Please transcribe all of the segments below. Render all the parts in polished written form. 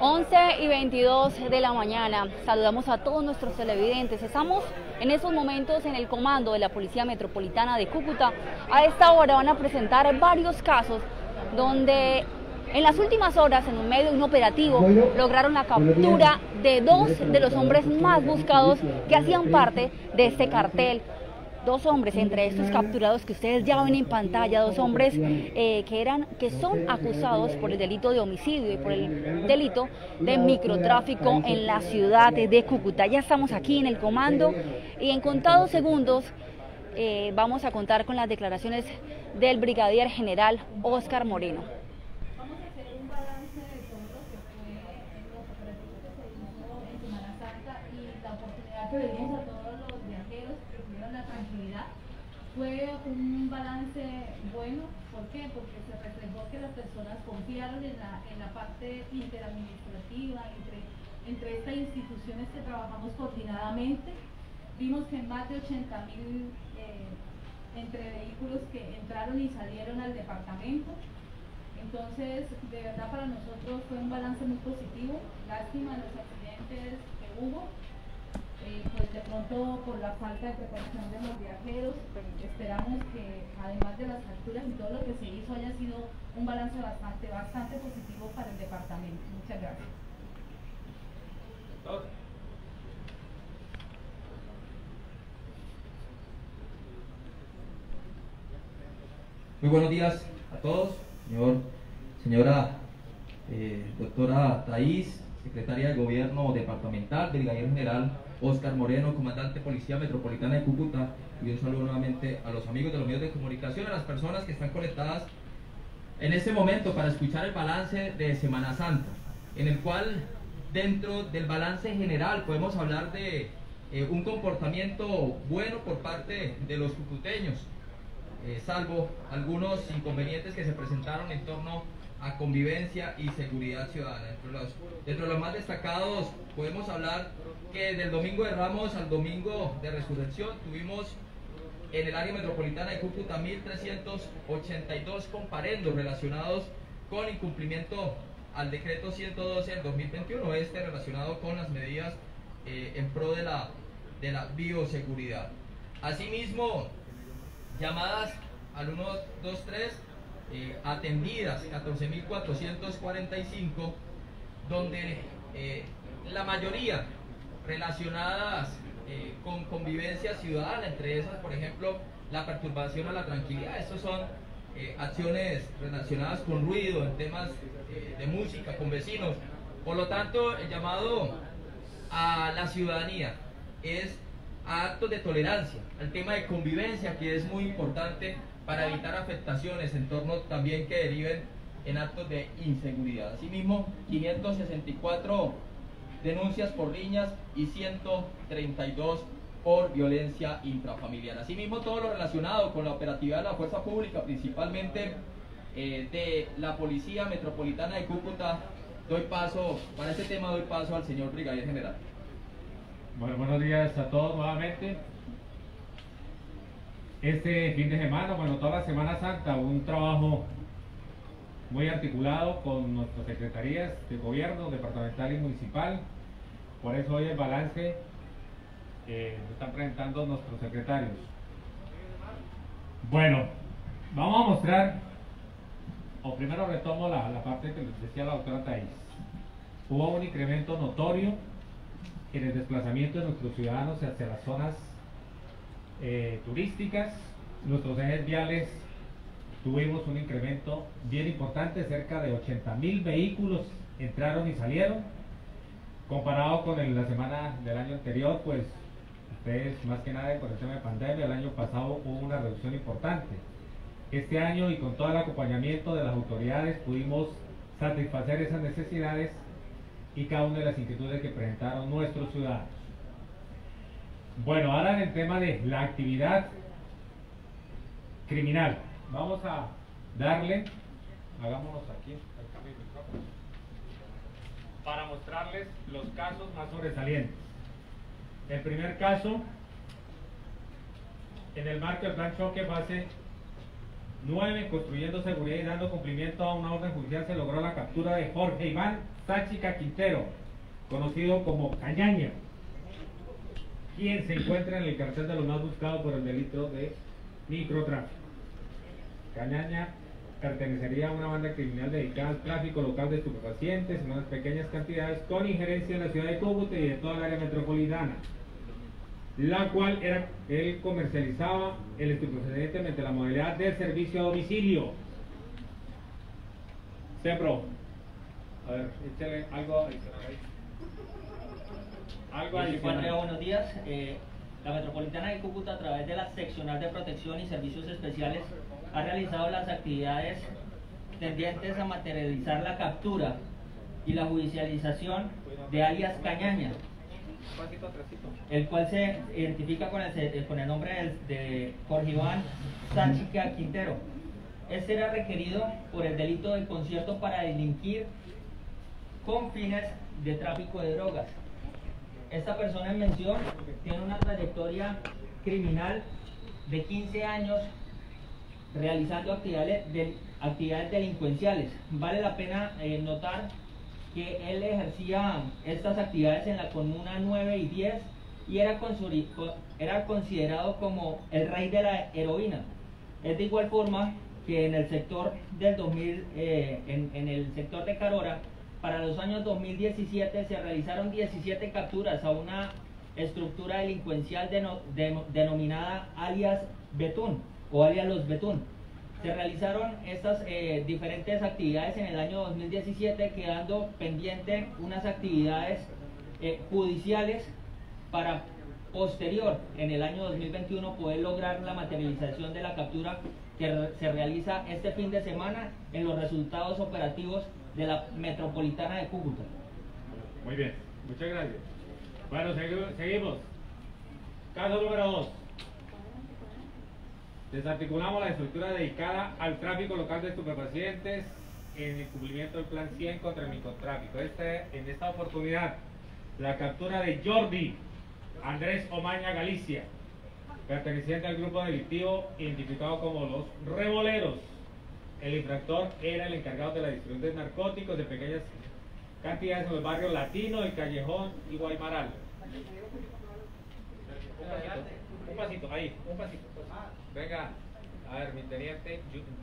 11:22 de la mañana. Saludamos a todos nuestros televidentes. Estamos en estos momentos en el comando de la Policía Metropolitana de Cúcuta. A esta hora van a presentar varios casos donde en las últimas horas, en medio de un operativo, lograron la captura de dos de los hombres más buscados que hacían parte de este cartel. Dos hombres entre estos capturados que ustedes ya ven en pantalla, dos hombres que son acusados por el delito de homicidio y por el delito de microtráfico en la ciudad de Cúcuta. Ya estamos aquí en el comando y en contados segundos vamos a contar con las declaraciones del brigadier general Óscar Moreno. Vamos a hacer un balance de todo lo que fue los operativos que se hizo en Semana Santa y la oportunidad que le dimos a todos los viajeros que tuvieron la tranquilidad. Fue un balance bueno. ¿Por qué? Porque se reflejó que las personas confiaron en la parte interadministrativa, entre estas instituciones que trabajamos coordinadamente. Vimos que más de 80.000 entre vehículos que entraron y salieron al departamento. Entonces, de verdad para nosotros fue un balance muy positivo. Lástima los accidentes que hubo, pues de pronto por la falta de precaución de los viajeros. Esperamos que además de las capturas y todo lo que se hizo haya sido un balance bastante positivo para el departamento. Muchas gracias. Muy buenos días a todos, señora doctora Thais, secretaria de Gobierno Departamental, brigadier general Óscar Moreno, comandante Policía Metropolitana de Cúcuta, y un saludo nuevamente a los amigos de los medios de comunicación, a las personas que están conectadas en este momento para escuchar el balance de Semana Santa, en el cual dentro del balance general podemos hablar de un comportamiento bueno por parte de los cucuteños, salvo algunos inconvenientes que se presentaron en torno a convivencia y seguridad ciudadana. Dentro de los más destacados podemos hablar que del Domingo de Ramos al Domingo de Resurrección tuvimos en el área metropolitana de Cúcuta 1.382 comparendos relacionados con incumplimiento al decreto 112 del 2021, relacionado con las medidas en pro de la bioseguridad. Asimismo, llamadas al 123 atendidas 14.445, donde la mayoría relacionadas con convivencia ciudadana, entre esas por ejemplo la perturbación a la tranquilidad. Estos son acciones relacionadas con ruido, en temas de música, con vecinos. Por lo tanto, el llamado a la ciudadanía es a actos de tolerancia, al tema de convivencia, que es muy importante para evitar afectaciones en torno también que deriven en actos de inseguridad. Asimismo, 564 denuncias por riñas y 132 por violencia intrafamiliar. Asimismo, todo lo relacionado con la operatividad de la fuerza pública, principalmente de la Policía Metropolitana de Cúcuta. Para este tema doy paso al señor brigadier general. Bueno, buenos días a todos nuevamente. Este fin de semana, toda la Semana Santa, un trabajo muy articulado con nuestras secretarías de gobierno, departamental y municipal. Por eso hoy el balance lo están presentando nuestros secretarios. Bueno, vamos a mostrar, o primero retomo la parte que les decía la doctora Thais. Hubo un incremento notorio en el desplazamiento de nuestros ciudadanos hacia las zonas turísticas. Nuestros ejes viales tuvimos un incremento bien importante, cerca de 80.000 vehículos entraron y salieron. Comparado con la semana del año anterior, pues ustedes más que nada con el tema de pandemia, el año pasado hubo una reducción importante. Este año, y con todo el acompañamiento de las autoridades, pudimos satisfacer esas necesidades y cada una de las inquietudes que presentaron nuestros ciudadanos. Bueno, ahora en el tema de la actividad criminal, vamos a darle, hagámonos aquí, para mostrarles los casos más sobresalientes. El primer caso, en el marco del plan choque base 9. Construyendo seguridad y dando cumplimiento a una orden judicial, se logró la captura de Jorge Iván Sáchica Quintero, conocido como Cañaña, quien se encuentra en el cartel de los más buscados por el delito de microtráfico. Cañaña pertenecería a una banda criminal dedicada al tráfico local de estupefacientes en unas pequeñas cantidades con injerencia en la ciudad de Cúcuta y de toda el área metropolitana, la cual él comercializaba el estupefaciente mediante la modalidad del servicio a domicilio. Sembro, a ver, échale algo adicional ahí. Algo adicional. Buenos días. La Metropolitana de Cúcuta, a través de la Seccional de Protección y Servicios Especiales, ha realizado las actividades tendientes a materializar la captura y la judicialización de alias Cañaña, el cual se identifica con el nombre de Jorge Iván Sáchica Quintero. Este era requerido por el delito de concierto para delinquir con fines de tráfico de drogas. Esta persona en mención tiene una trayectoria criminal de 15 años realizando actividades delincuenciales. Vale la pena notar que él ejercía estas actividades en la comuna 9 y 10 y era considerado como el rey de la heroína. Es de igual forma que en el sector del en el sector de Carora, para los años 2017 se realizaron 17 capturas a una estructura delincuencial denominada alias Betún o alias Los Betún. Se realizaron estas diferentes actividades en el año 2017, quedando pendiente unas actividades judiciales para posterior, en el año 2021, poder lograr la materialización de la captura que se realiza este fin de semana en los resultados operativos de la Metropolitana de Cúcuta. Muy bien, muchas gracias. Bueno, seguimos. Caso número 2. Desarticulamos la estructura dedicada al tráfico local de estupefacientes en el cumplimiento del Plan 100 contra el microtráfico. En esta oportunidad, la captura de Jordi Andrés Omaña Galicia, perteneciente al grupo delictivo identificado como los Revoleros. El infractor era el encargado de la distribución de narcóticos de pequeñas cantidades en el barrio Latino, El Callejón y Guaymaral. Un pasito, ahí, un pasito. Venga, a ver, mi teniente.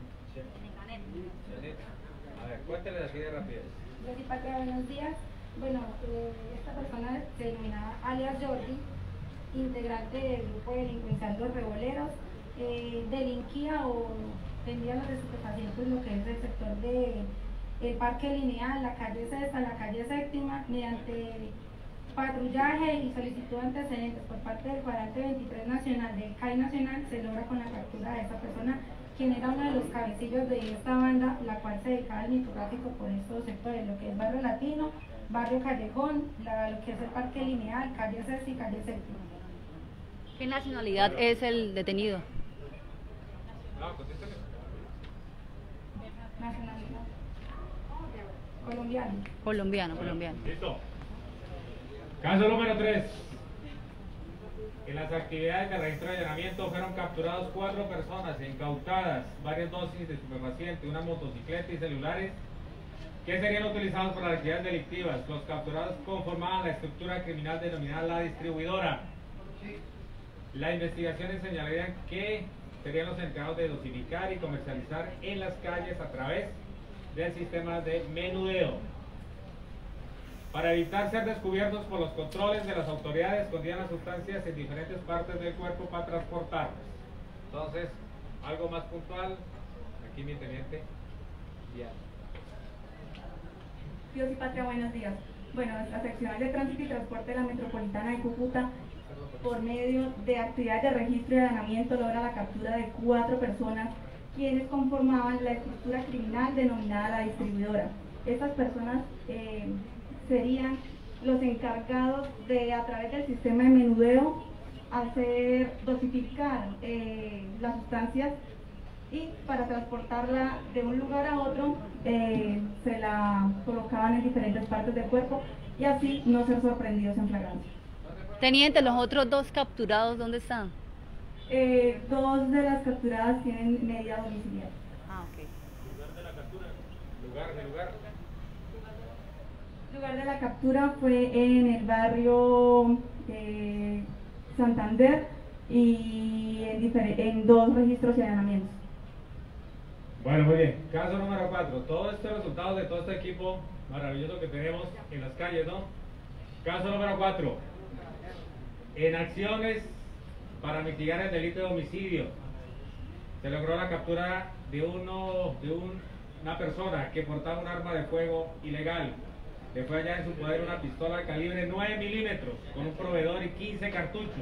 A ver, cuéntale así de rapidez. Buenos días. Bueno, esta persona se denominaba alias Jordi, integrante del grupo delincuencial Los Revoleros, delinquía o vendía los estupefacientes lo que es el sector del Parque Lineal, la calle Sexta, la calle Séptima, mediante patrullaje y solicitud de antecedentes por parte del cuadrante 23 nacional del CAI nacional, se logra con la captura de esta persona, quien era uno de los cabecillos de esta banda, la cual se dedicaba al microtráfico por estos sectores, lo que es Barrio Latino, Barrio Callejón, lo que es el Parque Lineal, calle Sexta y calle Séptima. ¿Qué nacionalidad es el detenido? Nacionalidad colombiano. Colombiano. Listo. Caso número 3. En las actividades de registro de allanamiento fueron capturados 4 personas e incautadas varias dosis de estupefacientes, una motocicleta y celulares que serían utilizados por las actividades delictivas. Los capturados conformaban la estructura criminal denominada La Distribuidora. La investigación señalaría que serían los encargados de dosificar y comercializar en las calles a través del sistema de menudeo. Para evitar ser descubiertos por los controles de las autoridades, escondían las sustancias en diferentes partes del cuerpo para transportarlas. Entonces, algo más puntual, aquí mi teniente. Ya. Dios y Patria, buenos días. Bueno, la seccional de tránsito y transporte de la Metropolitana de Cúcuta, por medio de actividades de registro y allanamiento, logra la captura de 4 personas quienes conformaban la estructura criminal denominada La Distribuidora. Estas personas serían los encargados de, a través del sistema de menudeo, dosificar las sustancias y para transportarla de un lugar a otro se la colocaban en diferentes partes del cuerpo y así no ser sorprendidos en flagrancia. Teniente, los otros 2 capturados, ¿dónde están? Dos de las capturadas tienen medida domiciliaria. Ah, ok. Lugar de la captura. Lugar. El lugar de la captura fue en el barrio Santander y en dos registros y allanamientos. Bueno, muy bien. Caso número 4. Todos estos resultados de todo este equipo maravilloso que tenemos en las calles, ¿no? Caso número 4. En acciones para mitigar el delito de homicidio, se logró la captura de una persona que portaba un arma de fuego ilegal. Le fue hallada en su poder una pistola de calibre 9 milímetros con un proveedor y 15 cartuchos.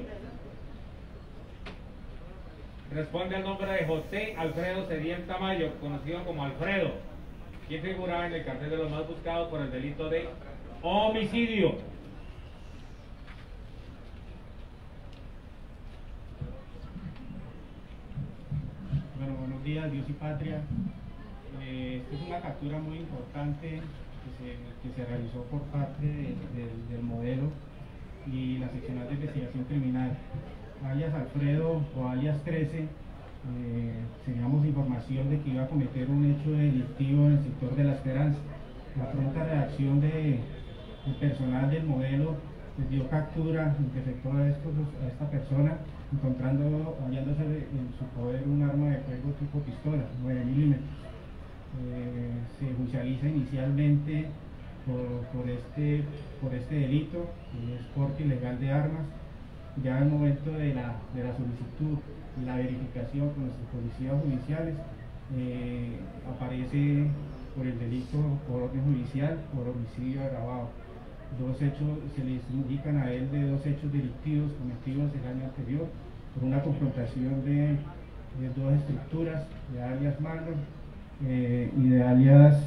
Responde al nombre de José Alfredo Cediel Tamayo, conocido como Alfredo, quien figuraba en el cartel de los más buscados por el delito de homicidio. Bueno, buenos días, Dios y Patria. Esta es una captura muy importante que se realizó por parte del modelo y la seccional de investigación criminal. Alias Alfredo o alias 13, teníamos información de que iba a cometer un hecho delictivo en el sector de La Esperanza. La pronta reacción del personal del modelo les dio captura, interceptó a esta persona, hallándose en su poder un arma de fuego tipo pistola, 9 milímetros. Se judicializa inicialmente por este delito, que es porte ilegal de armas. Ya al momento de la solicitud y la verificación con nuestros policías judiciales, aparece por el delito por orden judicial, por homicidio agravado. Se les indican a él de 2 hechos delictivos cometidos el año anterior por una confrontación de 2 estructuras, de alias Marlon y de alias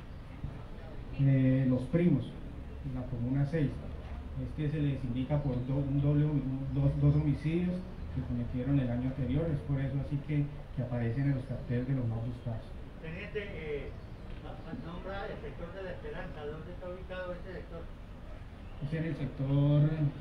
Los Primos, en la comuna 6. Se les indica por dos homicidios que cometieron el año anterior, es por eso así que aparecen en los carteles de los más buscados. Teniente, nombra el sector de La Esperanza, ¿dónde está ubicado este sector? Es en el sector,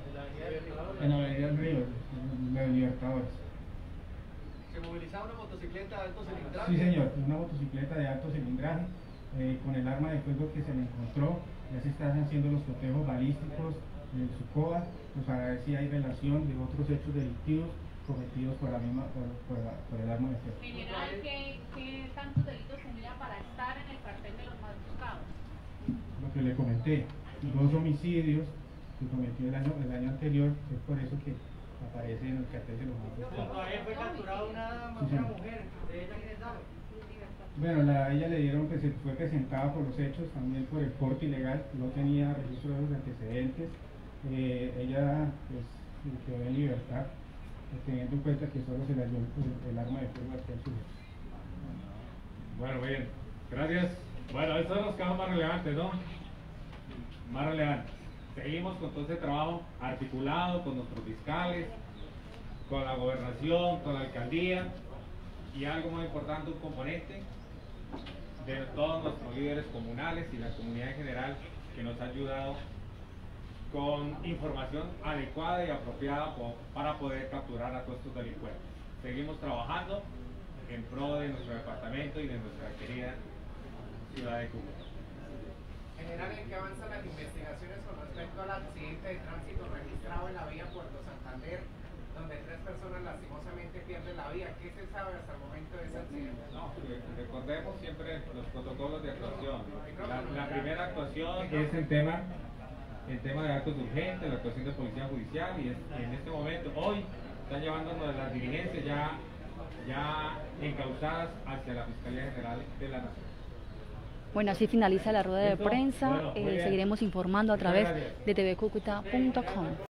en la avenida del Río, en la Libertadores. ¿Se movilizaba una motocicleta de alto cilindraje? Sí, señor, una motocicleta de alto cilindraje, con el arma de fuego que se le encontró. Ya se están haciendo los cotejos balísticos en su coa, pues para ver si hay relación de otros hechos delictivos cometidos por el arma de fuego. General, ¿qué tantos delitos tenía para estar en el cartel de los más buscados? Lo que le comenté, 2 homicidios que cometió el año anterior, es por eso que aparece en el cartel de los más buscados. Junto a él fue capturada una mujer, ¿de ella quién sabe? Bueno, ella le dieron que se fue presentada por los hechos, también por el porte ilegal, no tenía registro de los antecedentes. Ella pues, quedó en libertad, teniendo en cuenta que solo se le dio el arma de fuego hasta el sujeto. Bueno, muy bien. Gracias. Bueno, estos son los casos más relevantes, ¿no? Más relevantes. Seguimos con todo este trabajo articulado con nuestros fiscales, con la gobernación, con la alcaldía y algo muy importante, un componente de todos nuestros líderes comunales y la comunidad en general que nos ha ayudado con información adecuada y apropiada para poder capturar a todos estos delincuentes. Seguimos trabajando en pro de nuestro departamento y de nuestra querida ciudad de Cúcuta. General, ¿en qué avanzan las investigaciones con respecto al accidente de tránsito registrado en la vía Puerto Santander, donde 3 personas lastimosamente pierden la vida? ¿Qué se sabe hasta el momento de ese accidente? No, recordemos siempre los protocolos de actuación. La primera actuación es el tema de actos urgentes, la actuación de policía judicial, y en este momento, hoy, están llevándonos las diligencias ya encauzadas hacia la Fiscalía General de la Nación. Bueno, así finaliza la rueda de prensa. Bueno, Seguiremos informando a través de tvcucuta.com.